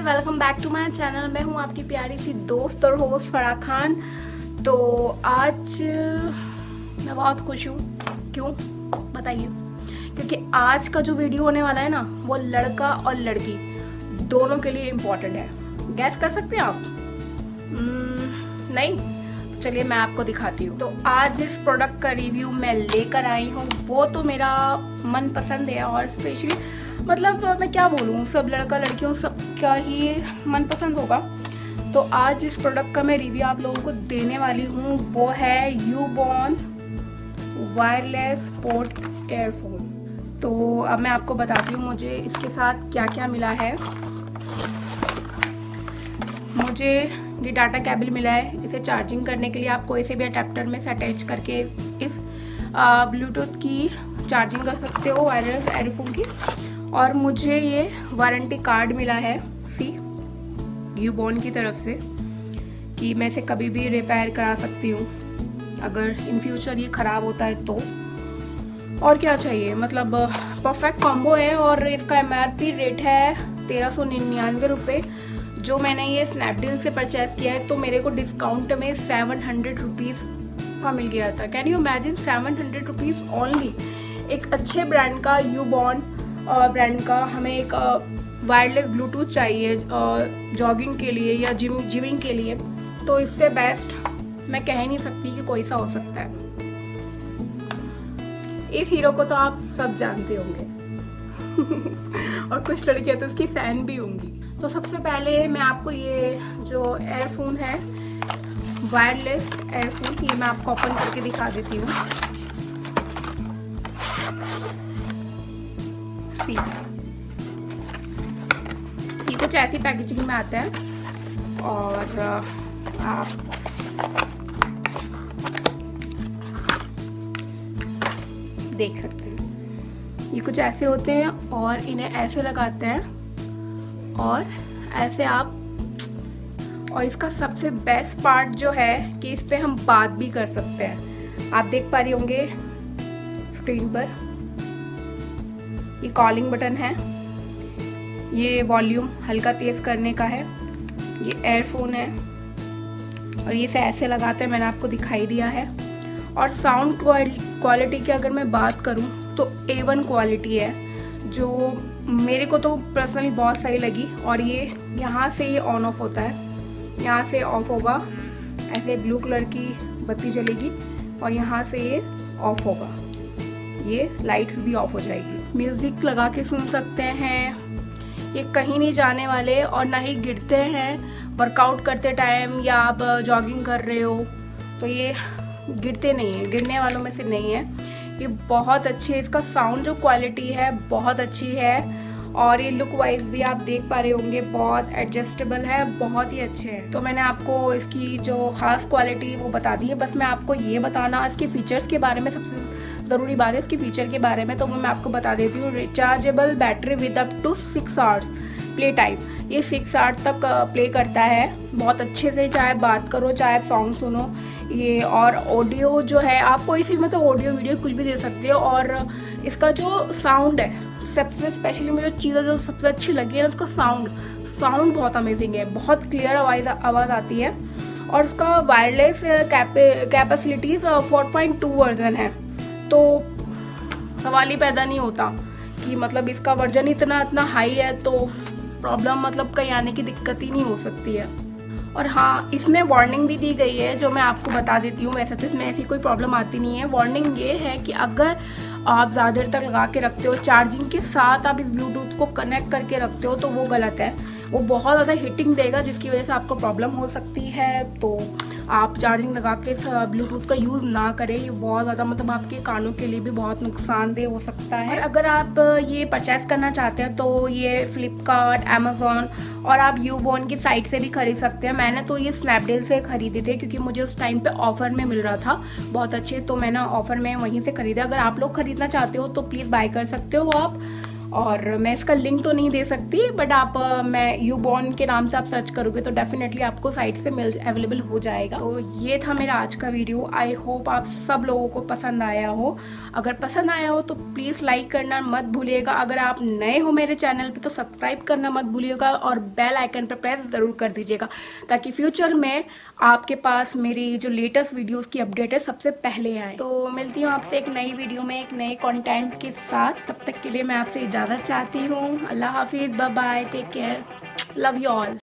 Welcome back to my channel. मैं हूं आपकी प्यारी सी दोस्त और होस्ट फराह खान। तो आज मैं बहुत खुश हूं। क्यों बताइए? क्योंकि आज का जो वीडियो होने वाला है ना, वो लड़का और लड़की दोनों के लिए इम्पोर्टेंट है। गैस कर सकते हैं आप? नहीं? चलिए मैं आपको दिखाती हूँ। तो आज जिस प्रोडक्ट का रिव्यू मैं लेकर आई हूँ वो तो मेरा मन पसंद है, और स्पेशली मतलब मैं क्या बोलूँ, सब लड़का लड़कियों सबका ही मनपसंद होगा। तो आज जिस प्रोडक्ट का मैं रिव्यू आप लोगों को देने वाली हूँ वो है यूबॉन वायरलेस पोर्ट एयरफोन। तो अब मैं आपको बताती हूँ मुझे इसके साथ क्या क्या मिला है। मुझे ये डाटा केबल मिला है। इसे चार्जिंग करने के लिए आप कोई से भी अडेप्टर में से अटैच करके इस ब्लूटूथ की चार्जिंग कर सकते हो, वायरलेस एयरफोन की। और मुझे ये वारंटी कार्ड मिला है यूबॉन की तरफ से कि मैं इसे कभी भी रिपेयर करा सकती हूँ अगर इन फ्यूचर ये ख़राब होता है तो। और क्या चाहिए, मतलब परफेक्ट कॉम्बो है। और इसका MRP रेट है 1399 रुपये। जो मैंने ये स्नैपडील से परचेज किया है तो मेरे को डिस्काउंट में 700 रुपीज़ का मिल गया था। Can you imagine, 700 rupees only. एक अच्छे ब्रांड का यूबॉन ब्रांड का हमें एक वायरलेस ब्लूटूथ चाहिए जॉगिंग के लिए या जिमिंग के लिए, तो इससे बेस्ट मैं कह नहीं सकती कि कोई सा हो सकता है। इस हीरो को तो आप सब जानते होंगे और कुछ लड़कियां तो उसकी फैन भी होंगी। तो सबसे पहले मैं आपको ये जो एयरफोन है, वायरलेस एयरफोन, ये मैं आपको ओपन करके दिखा देती हूँ। ये कुछ ऐसी पैकेजिंग में आता है और आप देख सकते हैं ये कुछ ऐसे होते हैं और इन्हें ऐसे लगाते हैं और ऐसे आप। और इसका सबसे बेस्ट पार्ट जो है कि इस पे हम बात भी कर सकते हैं। आप देख पा रही होंगे स्क्रीन पर, ये कॉलिंग बटन है, ये वॉल्यूम हल्का तेज करने का है, ये एयरफोन है और ये से ऐसे लगाते हैं, मैंने आपको दिखाई दिया है। और साउंड क्वालिटी की अगर मैं बात करूं तो A1 क्वालिटी है, जो मेरे को तो पर्सनली बहुत सही लगी। और ये यहाँ से ये ऑन ऑफ होता है, यहाँ से ऑफ होगा, ऐसे ब्लू कलर की बत्ती जलेगी और यहाँ से ये ऑफ होगा, ये लाइट्स भी ऑफ हो जाएगी। म्यूज़िक लगा के सुन सकते हैं। ये कहीं नहीं जाने वाले और ना ही गिरते हैं। वर्कआउट करते टाइम या आप जॉगिंग कर रहे हो तो ये गिरते नहीं है, गिरने वालों में से नहीं है। ये बहुत अच्छी है, इसका साउंड जो क्वालिटी है बहुत अच्छी है। और ये लुक वाइज भी आप देख पा रहे होंगे बहुत एडजस्टेबल है, बहुत ही अच्छे हैं। तो मैंने आपको इसकी जो खास क्वालिटी वो बता दी है। बस मैं आपको ये बताना इसके फीचर्स के बारे में, सबसे ज़रूरी बात है इसके फीचर के बारे में, तो वो मैं आपको बता देती हूँ। Rechargeable battery with up to 6 hours play time. ये 6 आवर्स तक प्ले करता है बहुत अच्छे से, चाहे बात करो चाहे सॉन्ग सुनो। ये और ऑडियो जो है आपको इसी में तो ऑडियो वीडियो कुछ भी दे सकते हो। और इसका जो साउंड है, सबसे स्पेशली मुझे चीज़ें जो सबसे अच्छी लगी है उसका साउंड बहुत अमेजिंग है, बहुत क्लियर आवाज़ आती है। और उसका वायरलेस कैपेसिटीज़ 4.2 वर्जन है, तो सवाल ही पैदा नहीं होता कि मतलब इसका वर्जन इतना हाई है तो प्रॉब्लम मतलब कहीं आने की दिक्कत ही नहीं हो सकती है। और हाँ, इसमें वार्निंग भी दी गई है जो मैं आपको बता देती हूँ। वैसे तो इसमें ऐसी कोई प्रॉब्लम आती नहीं है। वार्निंग ये है कि अगर आप ज़्यादा देर तक लगा के रखते हो, चार्जिंग के साथ आप इस ब्लूटूथ को कनेक्ट करके रखते हो तो वो गलत है। वो बहुत ज़्यादा हीटिंग देगा जिसकी वजह से आपको प्रॉब्लम हो सकती है। तो आप चार्जिंग लगा के ब्लूटूथ का यूज़ ना करें, ये बहुत ज़्यादा मतलब आपके कानों के लिए भी बहुत नुकसानदेह हो सकता है। और अगर आप ये परचेस करना चाहते हैं तो ये फ्लिपकार्ट, अमेज़ॉन और आप यूबॉन की साइट से भी खरीद सकते हैं। मैंने तो ये स्नैपडील से खरीदे थे क्योंकि मुझे उस टाइम पे ऑफ़र में मिल रहा था बहुत अच्छे, तो मैंने ऑफ़र में वहीं से खरीदा। अगर आप लोग खरीदना चाहते हो तो प्लीज़ बाय कर सकते हो आप। और मैं इसका लिंक तो नहीं दे सकती, बट आप मैं यूबॉर्न के नाम से आप सर्च करोगे तो डेफिनेटली आपको साइट से अवेलेबल हो जाएगा। तो ये था मेरा आज का वीडियो। आई होप आप सब लोगों को पसंद आया हो। अगर पसंद आया हो तो प्लीज़ लाइक करना मत भूलिएगा। अगर आप नए हो मेरे चैनल पे तो सब्सक्राइब करना मत भूलिएगा और बेल आइकन पर प्रेस ज़रूर कर दीजिएगा, ताकि फ्यूचर में आपके पास मेरी जो लेटेस्ट वीडियोस की अपडेट है सबसे पहले आए। तो मिलती हूँ आपसे एक नई वीडियो में एक नए कंटेंट के साथ। तब तक के लिए मैं आपसे इजाज़त चाहती हूँ। अल्लाह हाफिज़, bye bye, take care, love you all.